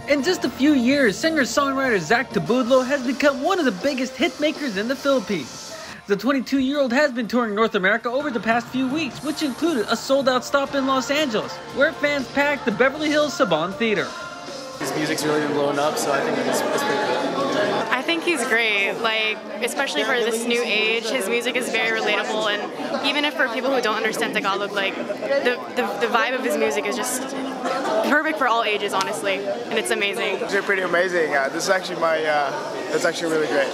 In just a few years, singer-songwriter Zack Tabudlo has become one of the biggest hit makers in the Philippines. The 22-year-old has been touring North America over the past few weeks, which included a sold-out stop in Los Angeles, where fans packed the Beverly Hills Saban Theater. His music's really been blowing up, so I think it's pretty good. I think he's great, especially for this new age. His music is very relatable, and even if for people who don't understand Tagalog, the vibe of his music is just perfect for all ages, honestly, and it's amazing. It's pretty amazing. This is actually that's actually really great.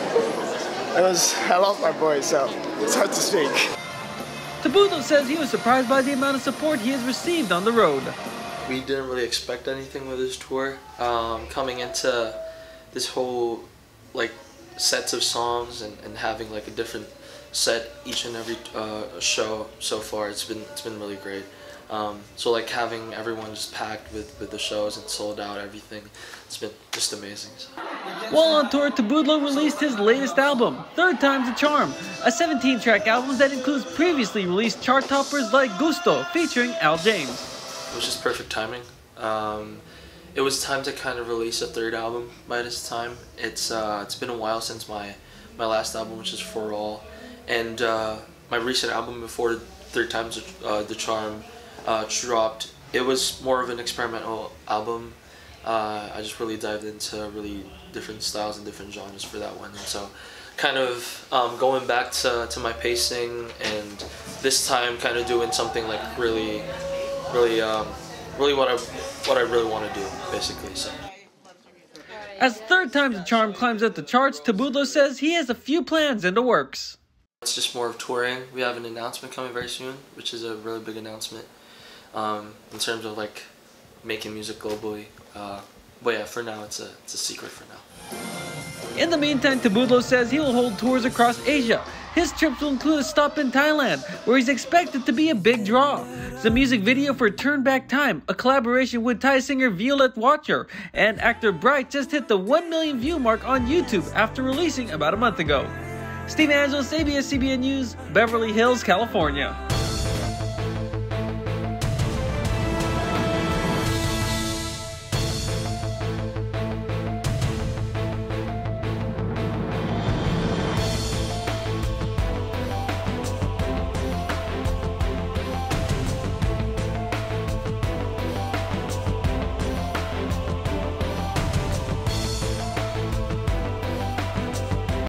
I lost my voice, so it's hard to speak. Tabudlo says he was surprised by the amount of support he has received on the road. We didn't really expect anything with this tour. Coming into this whole sets of songs and having a different set each and every show so far, it's been really great. So having everyone just packed with the shows and sold out everything, it's been just amazing. While on tour, Tabudlo released his latest album, Third Time's a Charm, a 17-track album that includes previously released chart toppers like Gusto featuring Al James. It was just perfect timing. It was time to kind of release a third album by this time. It's been a while since my last album, which is For All, and my recent album before Third Time's the Charm dropped. It was more of an experimental album. I just really dived into really different styles and different genres for that one, and so kind of going back to my pacing, and this time kind of doing something really what I really want to do, basically. So. As Third Time's a Charm climbs up the charts, Tabudlo says he has a few plans in the works. It's just more of touring. We have an announcement coming very soon, which is a really big announcement in terms of making music globally. But yeah, for now it's a secret for now. In the meantime, Tabudlo says he will hold tours across Asia. His trips will include a stop in Thailand, where he's expected to be a big draw. The music video for Turn Back Time, a collaboration with Thai singer Violet Watcher and actor Bright, just hit the 1 million view mark on YouTube after releasing about a month ago. Steve Angeles, ABS-CBN News, Beverly Hills, California.